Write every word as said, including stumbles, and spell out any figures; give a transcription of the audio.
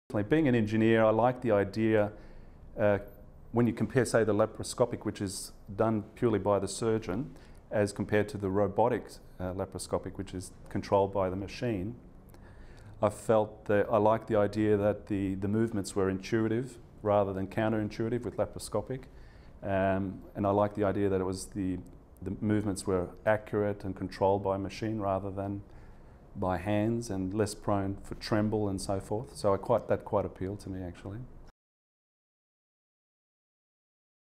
Being an engineer, I like the idea, uh, when you compare, say, the laparoscopic, which is done purely by the surgeon, as compared to the robotic uh, laparoscopic, which is controlled by the machine. I felt that I liked the idea that the, the movements were intuitive rather than counterintuitive with laparoscopic. Um, and I liked the idea that it was the, the movements were accurate and controlled by a machine rather than by hands, and less prone for tremble and so forth. So I quite, that quite appealed to me, actually.